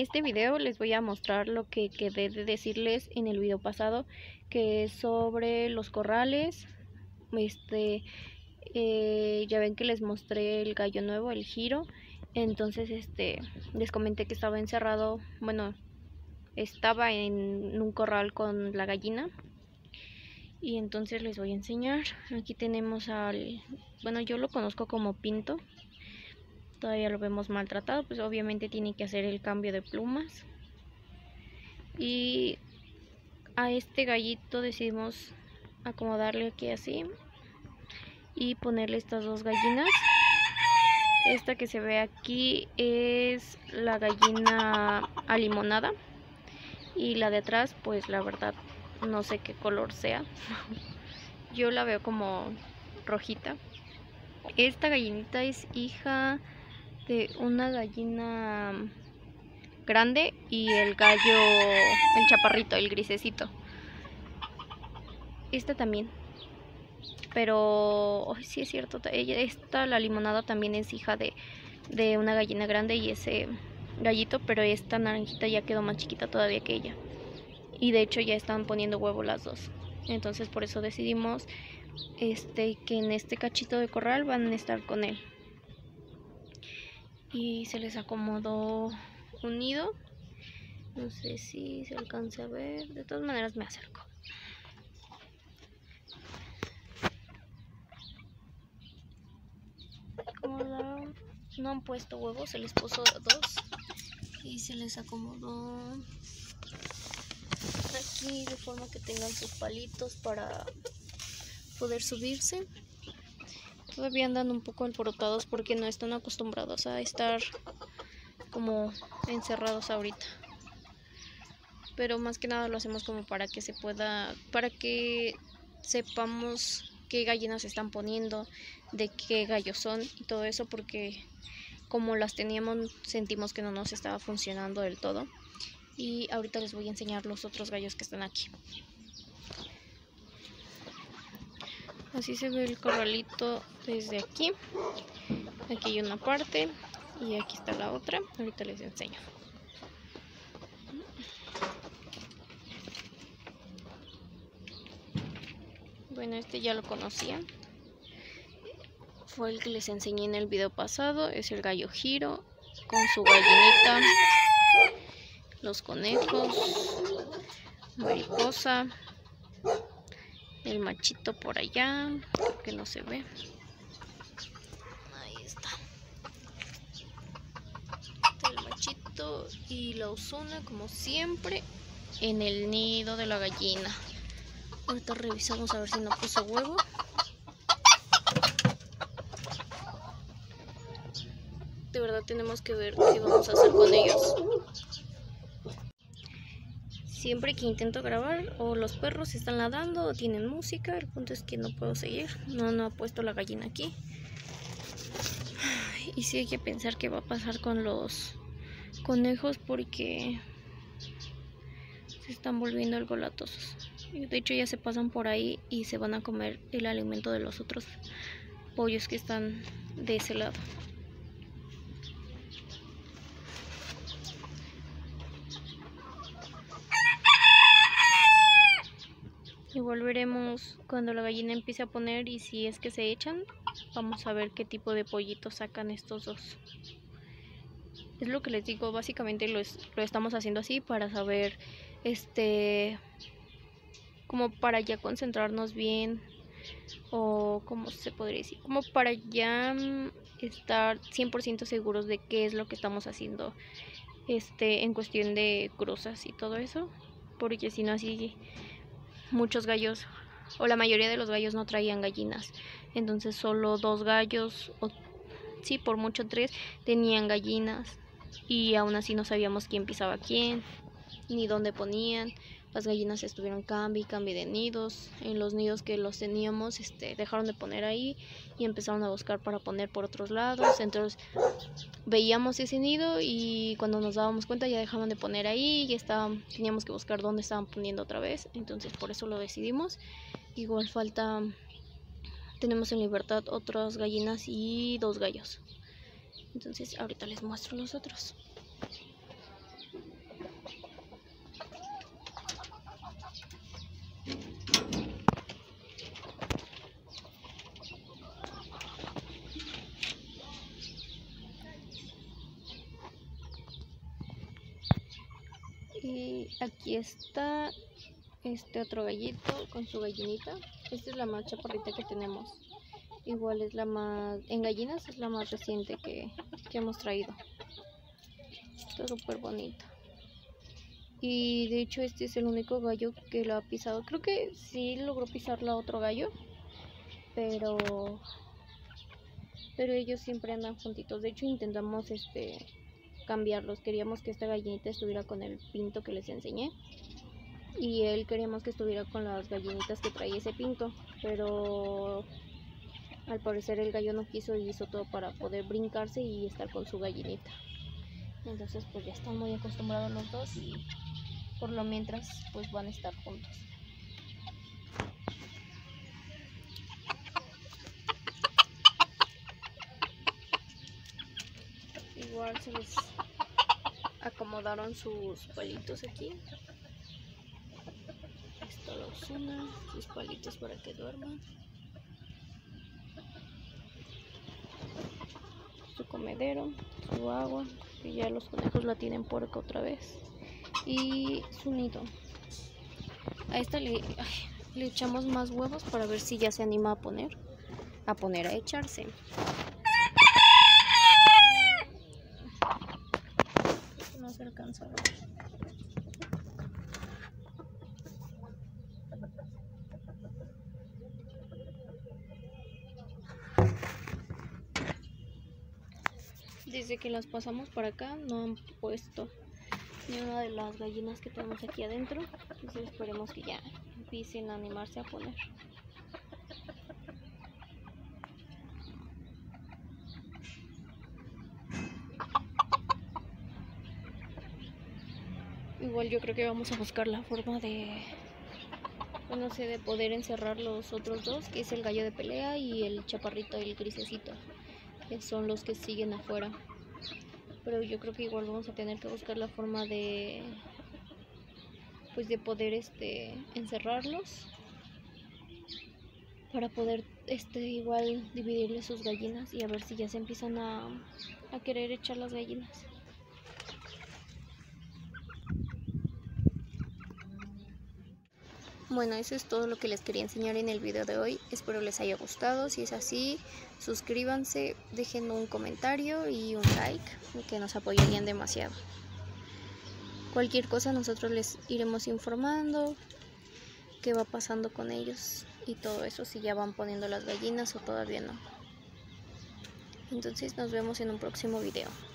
este video les voy a mostrar lo que quedé de decirles en el video pasado, que es sobre los corrales. Ya ven que les mostré el gallo nuevo, el giro. Entonces les comenté que estaba encerrado, bueno, estaba en un corral con la gallina. Y entonces les voy a enseñar. Aquí tenemos bueno, yo lo conozco como Pinto. Todavía lo vemos maltratado, pues obviamente tiene que hacer el cambio de plumas. Y a este gallito decidimos acomodarle aquí así y ponerle estas dos gallinas. Esta que se ve aquí es la gallina alimonada y la de atrás, pues la verdad no sé qué color sea. Yo la veo como rojita. Esta gallinita es hija de una gallina grande y el gallo, el chaparrito, el grisecito. Esta también. Pero sí es cierto, la limonada también es hija de una gallina grande y ese gallito, pero esta naranjita ya quedó más chiquita todavía que ella. Y de hecho ya están poniendo huevo las dos. Entonces por eso decidimos que en este cachito de corral van a estar con él. Y se les acomodó un nido. No sé si se alcanza a ver. De todas maneras me acerco. Como no han puesto huevos, se les puso dos. Y se les acomodó aquí de forma que tengan sus palitos para poder subirse. Todavía andan un poco alborotados porque no están acostumbrados a estar como encerrados ahorita. Pero más que nada lo hacemos como para que para que sepamos qué gallinas se están poniendo, de qué gallos son y todo eso, porque como las teníamos sentimos que no nos estaba funcionando del todo. Y ahorita les voy a enseñar los otros gallos que están aquí. Así se ve el corralito desde aquí. Aquí hay una parte y aquí está la otra. Ahorita les enseño. Bueno, ya lo conocían. Fue el que les enseñé en el video pasado. Es el gallo giro con su gallinita, los conejos, mariposa, el machito por allá, creo que no se ve. Ahí está. El machito y la Osuna, como siempre, en el nido de la gallina. Ahorita revisamos a ver si no puso huevo. De verdad tenemos que ver qué vamos a hacer con ellos. Siempre que intento grabar, o los perros están ladrando o tienen música. El punto es que no puedo seguir. No ha puesto la gallina aquí. Y sí hay que pensar qué va a pasar con los conejos porque se están volviendo algo latosos. De hecho ya se pasan por ahí y se van a comer el alimento de los otros pollos que están de ese lado. Y volveremos cuando la gallina empiece a poner, y si es que se echan, vamos a ver qué tipo de pollitos sacan estos dos. Es lo que les digo, básicamente lo estamos haciendo así para saber, como para ya concentrarnos bien, o como se podría decir, como para ya estar 100% seguros de qué es lo que estamos haciendo, en cuestión de cruzas y todo eso, porque si no así muchos gallos o la mayoría de los gallos no traían gallinas, entonces solo 2 gallos, o sí, por mucho 3 tenían gallinas, y aún así no sabíamos quién pisaba quién ni dónde ponían. Las gallinas estuvieron cambie de nidos. En los nidos que los teníamos dejaron de poner ahí y empezaron a buscar para poner por otros lados. Entonces veíamos ese nido y cuando nos dábamos cuenta ya dejaban de poner ahí y teníamos que buscar dónde estaban poniendo otra vez. Entonces por eso lo decidimos. Igual tenemos en libertad otras gallinas y 2 gallos. Entonces ahorita les muestro los otros. Aquí está este otro gallito con su gallinita. Esta es la más chaparrita que tenemos. Igual es la más, en gallinas es la más reciente que hemos traído. Está súper bonita. Y de hecho este es el único gallo que lo ha pisado. Creo que sí logró pisarla a otro gallo, pero ellos siempre andan juntitos. De hecho intentamos cambiarlos. Queríamos que esta gallinita estuviera con el pinto que les enseñé, y él queríamos que estuviera con las gallinitas que traía ese pinto, pero al parecer el gallo no quiso y hizo todo para poder brincarse y estar con su gallinita. Entonces pues ya están muy acostumbrados los dos y por lo mientras pues van a estar juntos. Igual se les acomodaron sus palitos aquí. Esto los una, sus palitos para que duerman. Su comedero, su agua, que ya los conejos la tienen por acá otra vez. Y su nido. A esta le echamos más huevos para ver si ya se anima a poner a echarse. No se alcanza a ver. Desde que las pasamos para acá no han puesto ni una de las gallinas que tenemos aquí adentro. Entonces esperemos que ya empiecen a animarse a poner. Igual yo creo que vamos a buscar la forma de, no sé, de poder encerrar los otros dos, que es el gallo de pelea y el chaparrito, el grisecito, que son los que siguen afuera. Pero yo creo que igual vamos a tener que buscar la forma de, pues de poder encerrarlos para poder igual dividirles sus gallinas y a ver si ya se empiezan a querer echar las gallinas. Bueno, eso es todo lo que les quería enseñar en el video de hoy. Espero les haya gustado. Si es así, suscríbanse, dejen un comentario y un like, que nos apoyarían demasiado. Cualquier cosa nosotros les iremos informando qué va pasando con ellos y todo eso, si ya van poniendo las gallinas o todavía no. Entonces nos vemos en un próximo video.